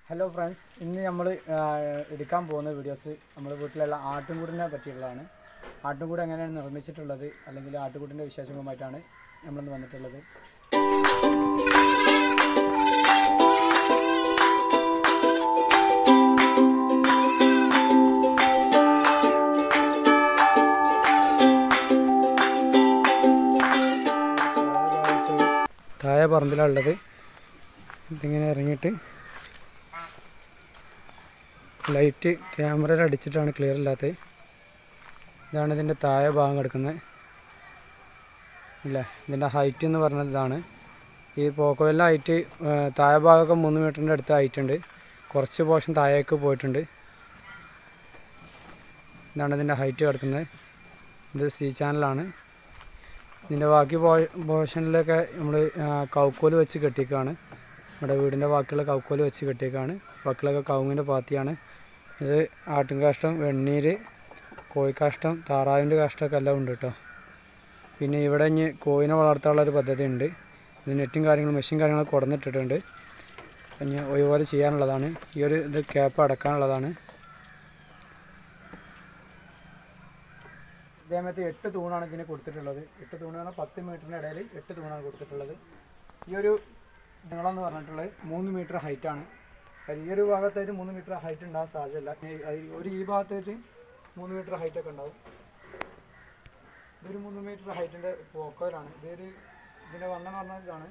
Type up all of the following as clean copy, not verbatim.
Hello friends, ഇന്ന് നമ്മൾ എടുക്കാൻ പോകുന്ന വീഡിയോസ് നമ്മുടെ വീട്ടിലുള്ള ആട്ടിൻകൂടിനെ പറ്റിയുള്ളതാണ്. ആട്ടിൻകൂട് എങ്ങനെയാണ് നിർമ്മിച്ചിട്ടുള്ളത് അല്ലെങ്കിൽ ആട്ടിൻകൂടിൻ്റെ വിശേഷങ്ങളുമായിട്ടാണ് നമ്മളിന്ന് വന്നിട്ടുള്ളത്. താഴെ പറമ്പിലുള്ളത് ഇതിങ്ങനെ ഇറങ്ങിയിട്ട് ലൈറ്റ് ക്യാമറയിൽ അടിച്ചിട്ടാണ് ക്ലിയർ ഇല്ലാത്തത്. ഇതാണ് ഇതിൻ്റെ താഴെ ഭാഗം കിടക്കുന്നത് ഇല്ല. ഇതിൻ്റെ ഹൈറ്റ് എന്ന് പറഞ്ഞത് ഇതാണ്. ഈ പോക്കോയിലെ ഹൈറ്റ് താഴെ ഭാഗമൊക്കെ 3 മീറ്ററിൻ്റെ അടുത്ത് ഹൈറ്റ് ഉണ്ട്. കുറച്ച് പോർഷൻ താഴേക്ക് പോയിട്ടുണ്ട്. ഇതാണ് ഇതിൻ്റെ ഹൈറ്റ് കിടക്കുന്നത്. ഇത് C ചാനലാണ്. ഇതിൻ്റെ ബാക്കി പോർഷനിലൊക്കെ നമ്മൾ കൗക്കോല് വെച്ച് കെട്ടിയേക്കാണ്. നമ്മുടെ വീടിൻ്റെ ബാക്കിയുള്ള കൗക്കോല് വെച്ച് കെട്ടിയേക്കാണ്. ബാക്കിയുള്ളൊക്കെ കവുങ്ങിൻ്റെ പാത്തിയാണ്. ഇത് ആട്ടിൻ കാഷ്ടം, വെണ്ണീര്, കോഴിക്കാഷ്ടം, താറാവിൻ്റെ കാഷ്ടമൊക്കെ എല്ലാം ഉണ്ട് കേട്ടോ. പിന്നെ ഇവിടെ ഇനി കോഴിനെ വളർത്താനുള്ളൊരു പദ്ധതി ഉണ്ട്. ഇത് നെറ്റും കാര്യങ്ങളും മെഷീൻ കാര്യങ്ങളൊക്കെ കൊടുന്നിട്ടിട്ടുണ്ട്. ഇനി ഒഴിപോലെ ചെയ്യാനുള്ളതാണ്. ഈ ഒരു ഇത് ക്യാപ്പ് അടക്കാനുള്ളതാണ്. ഇതേമത്തെ 8 തൂണാണ് ഇതിന് കൊടുത്തിട്ടുള്ളത്. 8 തൂണ് പറഞ്ഞാൽ 10 മീറ്ററിൻ്റെ ഇടയിൽ 8 തൂണാണ് കൊടുത്തിട്ടുള്ളത്. ഈ ഒരു നീളം എന്ന് പറഞ്ഞിട്ടുള്ളത് 3 മീറ്റർ ഹൈറ്റാണ്. ഈ ഒരു ഭാഗത്തായിട്ട് 3 മീറ്റർ ഹൈറ്റ് ഉണ്ടാകാൻ സാധ്യതയില്ല. ഈ ഭാഗത്തായിട്ട് 3 മീറ്റർ ഹൈറ്റൊക്കെ ഉണ്ടാവും. ഇതൊരു 3 മീറ്റർ ഹൈറ്റിൻ്റെ പോക്കോയിലാണ്. ഇതിൻ്റെ വണ്ണം പറഞ്ഞാൽ ഇതാണ്.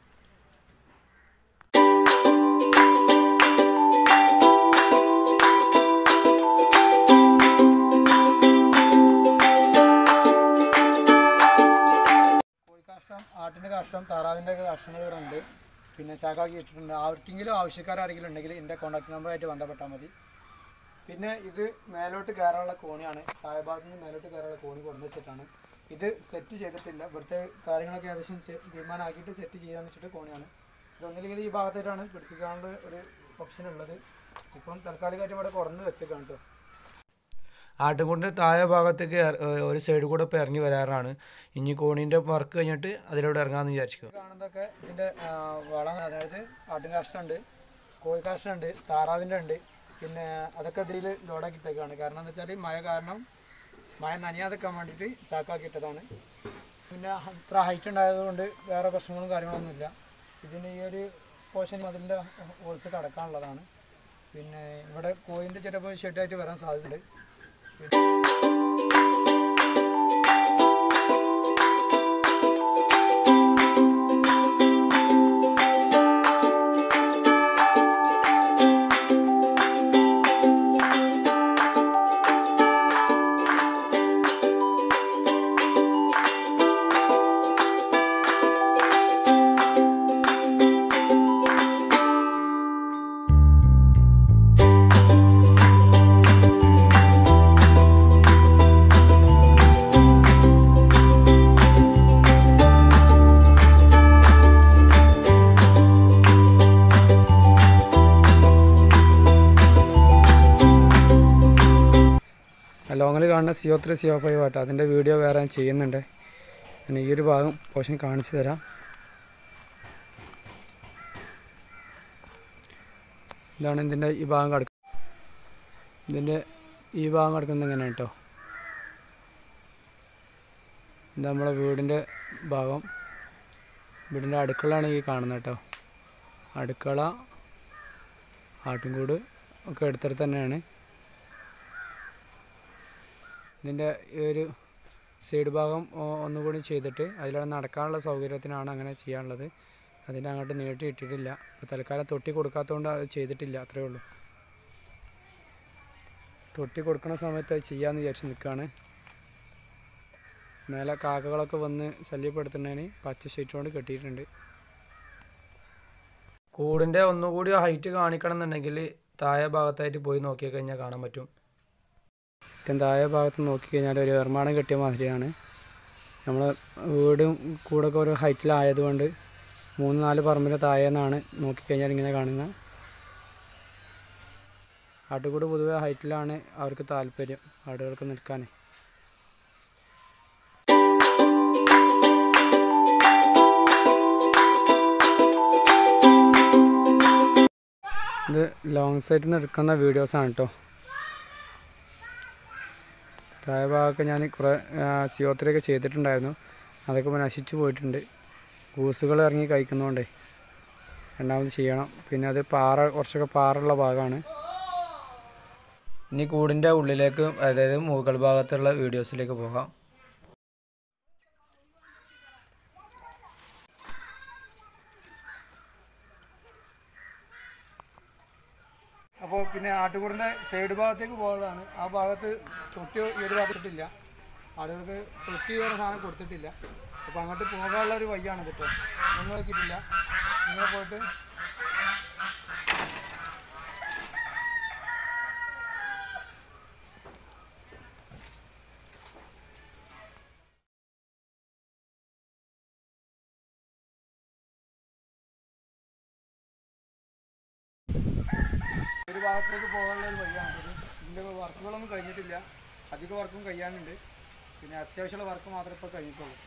കോഴിക്കാഷ്ടം, ആട്ടിൻ്റെ കാഷ്ടം, താറാവിൻ്റെ കാഷ്ടങ്ങൾ ഇവിടെ ഉണ്ട്. പിന്നെ ചാക്കാക്കി ഇട്ടിട്ടുണ്ട്. ആർക്കെങ്കിലും ആവശ്യക്കാരെങ്കിലും ഉണ്ടെങ്കിൽ എൻ്റെ കോൺടാക്ട് നമ്പറായിട്ട് ബന്ധപ്പെട്ടാൽ മതി. പിന്നെ ഇത് മേലോട്ട് കയറാനുള്ള കോണിയാണ്. താഴ്ഭാഗത്ത് നിന്ന് മേലോട്ട് കയറാനുള്ള കോണി കൊണ്ടു വെച്ചിട്ടാണ്. ഇത് സെറ്റ് ചെയ്തിട്ടില്ല. ഇവിടുത്തെ കാര്യങ്ങളൊക്കെ ഏകദേശം തീരുമാനമാക്കിയിട്ട് സെറ്റ് ചെയ്യാന്ന് വെച്ചിട്ട് കോണിയാണ്. ഇതൊന്നില്ലെങ്കിൽ ഈ ഭാഗത്തായിട്ടാണ് പിടിപ്പിക്കാനുള്ള ഒരു ഓപ്ഷൻ ഉള്ളത്. ഇപ്പം തൽക്കാലികമായിട്ട് ഇവിടെ കുറഞ്ഞ് വെച്ചേക്കാണ് കേട്ടോ. ആട്ടിൻകൂടിൻ്റെ താഴെ ഭാഗത്തേക്ക് ഒരു സൈഡ് കൂടെ ഇപ്പോൾ ഇറങ്ങി വരാറാണ്. ഇനി കോണീൻ്റെ വർക്ക് കഴിഞ്ഞിട്ട് അതിലൂടെ ഇറങ്ങാമെന്ന് വിചാരിക്കും. കാണുന്നതൊക്കെ ഇതിൻ്റെ വളം, അതായത് ആട്ടിൻ കാഷ്ടമുണ്ട്, കോഴിക്കാഷ്ടമുണ്ട്, താറാവിൻ്റെ ഉണ്ട്. പിന്നെ അതൊക്കെ ഇതിൽ ലോഡാക്കിയിട്ടേക്കാണ്. കാരണം എന്താ വെച്ചാൽ മഴ നനയാതെക്കാൻ വേണ്ടിയിട്ട് ചാക്കാക്കിയിട്ടതാണ്. പിന്നെ ഇത്ര ഹൈറ്റ് ഉണ്ടായതുകൊണ്ട് വേറെ പ്രശ്നങ്ങളും കാര്യങ്ങളൊന്നുമില്ല. ഇതിന് ഈ ഒരു പോർഷൻ അതിൻ്റെ ഹോൾസ് അടക്കാനുള്ളതാണ്. പിന്നെ ഇവിടെ കോഴിൻ്റെ ചിലപ്പോൾ ഷെഡായിട്ട് വരാൻ സാധ്യതയുണ്ട്. ലോങ്ങിൽ കാണുന്ന CO3 CO5 ആട്ടോ. അതിൻ്റെ വീഡിയോ വേറെ ഞാൻ ചെയ്യുന്നുണ്ട്. ഞാൻ ഈ ഒരു ഭാഗം പോർഷൻ കാണിച്ചു തരാം. ഇതാണ് ഇതിൻ്റെ ഈ ഭാഗം കിടക്കുന്നത്. ഇതിൻ്റെ ഈ ഭാഗം കിടക്കുന്നത് എങ്ങനെയാണ് കേട്ടോ. ഇത് നമ്മളെ വീടിൻ്റെ ഭാഗം. വീടിൻ്റെ അടുക്കളയാണ് ഈ കാണുന്നത് കേട്ടോ. അടുക്കള, ആട്ടിൻകൂട് ഒക്കെ അടുത്തടുത്ത് തന്നെയാണ്. ഇതിൻ്റെ ഈ ഒരു സൈഡ് ഭാഗം ഒന്നുകൂടി ചെയ്തിട്ട് അതിലൂടെ നടക്കാനുള്ള സൗകര്യത്തിനാണ് അങ്ങനെ ചെയ്യാനുള്ളത്. അതിൻ്റെ അങ്ങോട്ട് നീട്ടി ഇട്ടിട്ടില്ല. അപ്പോൾ തൽക്കാലം തൊട്ടി കൊടുക്കാത്തതുകൊണ്ട് അത് ചെയ്തിട്ടില്ല. അത്രയേ ഉള്ളൂ. തൊട്ടി കൊടുക്കുന്ന സമയത്ത് അത് ചെയ്യാമെന്ന് വിചാരിച്ച് നിൽക്കുകയാണ്. മേലെ കാക്കകളൊക്കെ വന്ന് ശല്യപ്പെടുത്തുന്നതിന് പച്ച ഷീറ്റ് കൊണ്ട് കെട്ടിയിട്ടുണ്ട്. കൂടിൻ്റെ ഒന്നുകൂടി ഹൈറ്റ് കാണിക്കണം എന്നുണ്ടെങ്കിൽ താഴെ ഭാഗത്തായിട്ട് പോയി നോക്കി കഴിഞ്ഞാൽ കാണാൻ പറ്റും. ഏറ്റവും താഴെ ഭാഗത്ത് നോക്കിക്കഴിഞ്ഞാൽ ഒരു നിർമ്മാണം കെട്ടിയ മാതിരിയാണ്. നമ്മൾ വീടും കൂടൊക്കെ ഒരു ഹൈറ്റിലായതുകൊണ്ട് 3-4 പറമ്പിൻ്റെ താഴെന്നാണ് നോക്കിക്കഴിഞ്ഞാൽ ഇങ്ങനെ കാണുന്നത്. ആട്ടുകൂട് പൊതുവെ ഹൈറ്റിലാണ് അവർക്ക് താല്പര്യം, ആടുകൾക്ക് നിൽക്കാൻ. ഇത് ലോങ് സൈറ്റിൽ നിന്ന് എടുക്കുന്ന വീഡിയോസാണ് കേട്ടോ. താഴെ ഭാഗമൊക്കെ ഞാൻ കുറേ CO3 ചെയ്തിട്ടുണ്ടായിരുന്നു, അതൊക്കെ ഇപ്പോൾ നശിച്ചു പോയിട്ടുണ്ട്. കൂസുകൾ ഇറങ്ങി കഴിക്കുന്നതുകൊണ്ടേ രണ്ടാമത് ചെയ്യണം. പിന്നെ അത് കുറച്ചൊക്കെ പാറുള്ള ഭാഗമാണ്. ഇനി കൂടിൻ്റെ ഉള്ളിലേക്ക്, അതായത് മുകൾ ഭാഗത്തുള്ള വീഡിയോസിലേക്ക് പോകാം. അപ്പോൾ പിന്നെ ആട്ടുകൂടിൻ്റെ സൈഡ് ഭാഗത്തേക്ക് പോകുന്നതാണ്. ആ ഭാഗത്ത് തൊട്ടി ഏത് ഭാഗത്തിട്ടില്ല, ആളുകൾക്ക് തൊട്ടി വേറെ സാധനം കൊടുത്തിട്ടില്ല. അപ്പോൾ അങ്ങോട്ട് പോകാനുള്ള ഒരു വഴിയാണ് കേട്ടോ. ഒന്നും നോക്കിയിട്ടില്ല. ഇങ്ങനെ പോയിട്ട് ഒരു ഭാഗത്തേക്ക് പോകാനുള്ള ഒരു വഴിയാണ്. ഇതിൻ്റെ വർക്കുകളൊന്നും കഴിഞ്ഞിട്ടില്ല, അധിക വർക്കും കഴിയാനുണ്ട്. പിന്നെ അത്യാവശ്യമുള്ള വർക്ക് മാത്രമേ ഇപ്പോൾ കഴിഞ്ഞിട്ടുള്ളൂ.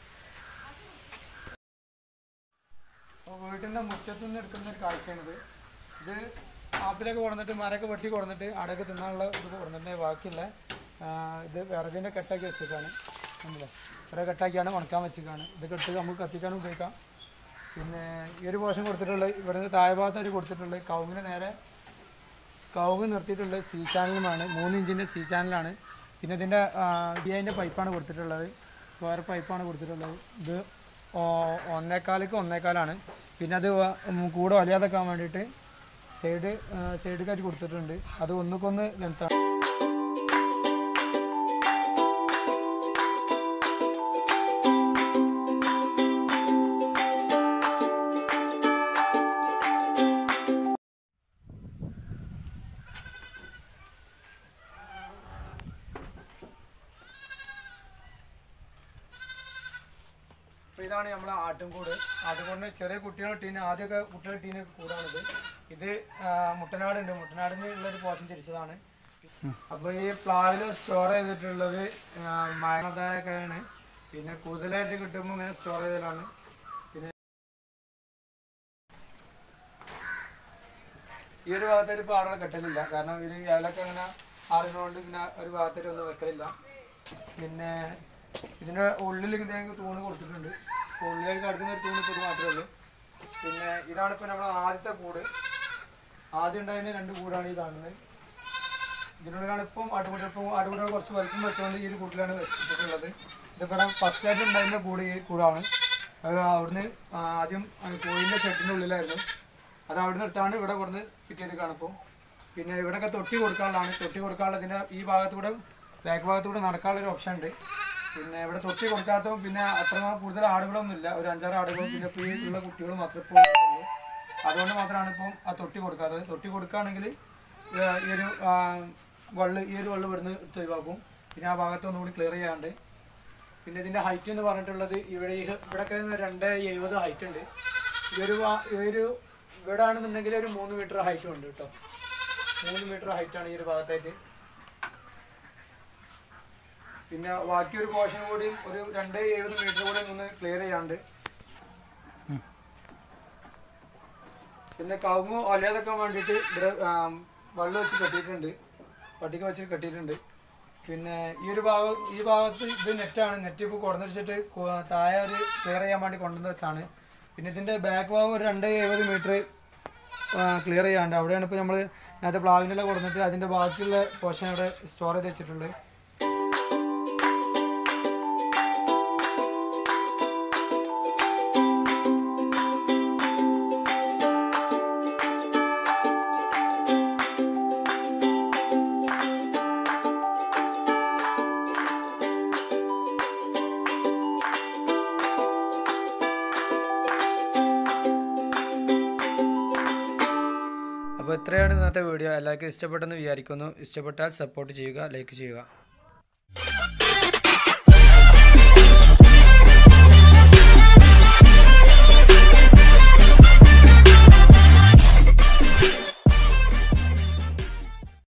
അപ്പോൾ വീട്ടിൻ്റെ മുറ്റത്തു നിന്ന് എടുക്കുന്ന ഒരു കാഴ്ചയാണിത്. ഇത് ആപ്പിലൊക്കെ കൊടുന്നിട്ട് മരമൊക്കെ വെട്ടി കൊടുന്നിട്ട് അടയൊക്കെ തിന്നാനുള്ള ഇത് കൊടുത്തിട്ട് ബാക്കിയുള്ള ഇത് വിറകിൻ്റെ കെട്ടാക്കി വെച്ചേക്കാണ്. നമ്മളെ കുറേ കെട്ടാക്കിയാണ് ഉണക്കാൻ വെച്ചേക്കാണ്. ഇത് കെട്ട് നമുക്ക് കത്തിക്കാനും ഉപയോഗിക്കാം. പിന്നെ ഈ ഒരു പോർഷൻ കൊടുത്തിട്ടുള്ളത് ഇവിടെ നിന്ന് താഴെ ഭാഗത്തായിട്ട് കൊടുത്തിട്ടുള്ളത് കവുങ്ങിന് നേരെ കവുങ്ങ് നിർത്തിയിട്ടുള്ളത് C ചാനലുമാണ്. 3 ഇഞ്ചിൻ്റെ C ചാനലാണ്. പിന്നെ ഇതിൻ്റെ DIൻ്റെ പൈപ്പാണ് കൊടുത്തിട്ടുള്ളത്, വേറെ പൈപ്പാണ് കൊടുത്തിട്ടുള്ളത്. ഇത് 1.25 പിന്നെ അത് കൂടെ വലിയാതാക്കാൻ വേണ്ടിയിട്ട് സൈഡ് കൊടുത്തിട്ടുണ്ട്. അത് ഒന്നുകൊന്ന് ലെങ്ത്താണ്. അപ്പോൾ ഇതാണ് നമ്മുടെ ആട്ടുംകൂടിന് ചെറിയ കുട്ടികളുടെ ടീന്, ആദ്യമൊക്കെ കുട്ടികളുടെ ടീന് കൂടാണിത്. ഇത് മുട്ടനാടുണ്ട്, മുട്ടനാടിന് ഉള്ളൊരു പോർഷൻ തിരിച്ചതാണ്. അപ്പോൾ ഈ പ്ലാവിൽ സ്റ്റോർ ചെയ്തിട്ടുള്ളത് മഴക്കാണ്. പിന്നെ കൂടുതലായിട്ട് കിട്ടുമ്പോൾ ഇങ്ങനെ സ്റ്റോർ ചെയ്തതാണ്. പിന്നെ ഈ ഒരു ഭാഗത്തായിട്ട് ഇപ്പോൾ ആളുകൾ കെട്ടലില്ല, കാരണം ഇത് ഇലക്കെ അങ്ങനെ ആറുന്നതുകൊണ്ട് പിന്നെ ഒരു ഭാഗത്തായിട്ട് ഒന്നും വെക്കലില്ല. പിന്നെ ഇതിൻ്റെ ഉള്ളിൽ എന്തെങ്കിലും തൂണ് കൊടുത്തിട്ടുണ്ട്. ഉള്ളിലേക്ക് കടക്കുന്ന ഒരു തൂണ് ഇത് മാത്രമേ ഉള്ളൂ. പിന്നെ ഇതാണിപ്പോൾ നമ്മൾ ആദ്യത്തെ കൂട്. ആദ്യം ഉണ്ടായിരുന്ന 2 കൂടാണ് ഈ കാണുന്നത്. ഇതിനുള്ളിലാണ് ഇപ്പം ആട്ടുകൂടുകൾ കുറച്ച് വലിപ്പം വെച്ചുകൊണ്ട് ഈ ഒരു കൂട്ടിലാണ് വെച്ചിട്ടുള്ളത്. ഇതിപ്പോൾ ഫസ്റ്റായിട്ട് ഉണ്ടായിരുന്ന ഈ കൂടാണ്. അത് അവിടുന്ന് ആദ്യം കോഴിൻ്റെ ഷെഡിൻ്റെ ഉള്ളിലായിരുന്നു. അത് അവിടുന്ന് എടുത്താണ് ഇവിടെ കൊടുന്ന് ഫിറ്റ് ചെയ്ത് കാണിപ്പോൾ. പിന്നെ ഇവിടെയൊക്കെ തൊട്ടി കൊടുക്കാനുള്ളതാണ്. തൊട്ടി കൊടുക്കാനുള്ളതിൻ്റെ ഈ ഭാഗത്തൂടെ ബാക്ക് ഭാഗത്തൂടെ നടക്കാനുള്ളൊരു ഓപ്ഷൻ ഉണ്ട്. പിന്നെ ഇവിടെ തൊട്ടി കൊടുക്കാത്തതും പിന്നെ അത്ര കൂടുതൽ ആടുകളൊന്നുമില്ല, ഒരു 5-6 ആടുകളും പിന്നെ ഇപ്പോൾ ഉള്ള കുട്ടികൾ മാത്രമേ ഇപ്പോൾ ഉള്ളൂ. അതുകൊണ്ട് മാത്രമാണ് ഇപ്പം ആ തൊട്ടി കൊടുക്കാത്തത്. തൊട്ടി കൊടുക്കുകയാണെങ്കിൽ ഈ ഒരു വള്ളി ഇവിടുന്ന് ഒഴിവാക്കും. പിന്നെ ആ ഭാഗത്തൊന്നും കൂടി ക്ലിയർ ചെയ്യാണ്ട്. പിന്നെ ഇതിൻ്റെ ഹൈറ്റ് എന്ന് പറഞ്ഞിട്ടുള്ളത് ഇവിടെയൊക്കെ 2.70 ഹൈറ്റ് ഉണ്ട്. ഇവിടെ ആണെന്നുണ്ടെങ്കിൽ ഒരു 3 മീറ്റർ ഹൈറ്റും ഉണ്ട് കേട്ടോ. 3 മീറ്റർ ഹൈറ്റാണ് ഈ ഒരു ഭാഗത്തായിട്ട്. പിന്നെ ബാക്കി ഒരു പോർഷൻ കൂടി ഒരു 2.70 മീറ്റർ കൂടി ഒന്ന് ക്ലിയർ ചെയ്യാണ്ട്. പിന്നെ കവുങ്ങ് ഒലയതൊക്കാൻ വേണ്ടിയിട്ട് ഇവിടെ വെള്ളം വെച്ച് കെട്ടിയിട്ടുണ്ട്, പട്ടിക വെച്ച് കെട്ടിയിട്ടുണ്ട്. പിന്നെ ഈ ഭാഗത്ത് ഇത് നെറ്റാണ്. നെറ്റ് ഇപ്പോൾ കൊടുന്നിട്ട് താഴെ ഒരു ക്ലിയർ ചെയ്യാൻ വേണ്ടി കൊണ്ടുവന്ന് വെച്ചാണ്. പിന്നെ ഇതിൻ്റെ ബാക്ക് ഭാഗം ഒരു 2.70 മീറ്റർ ക്ലിയർ ചെയ്യാണ്ട്. അവിടെയാണ് ഇപ്പോൾ നമ്മൾ നേരത്തെ പ്ലാവിൻ്റെ എല്ലാം കൊടുത്തിട്ട് അതിൻ്റെ ബാക്കിയുള്ള പോർഷൻ അവിടെ സ്റ്റോർ ചെയ്ത് വെച്ചിട്ടുള്ളത്. അപ്പോൾ ഇത്രയാണ് ഇന്നത്തെ വീഡിയോ. എല്ലാവർക്കും ഇഷ്ടപ്പെട്ടെന്ന് വിചാരിക്കുന്നു. ഇഷ്ടപ്പെട്ടാൽ സപ്പോർട്ട് ചെയ്യുക, ലൈക്ക് ചെയ്യുക.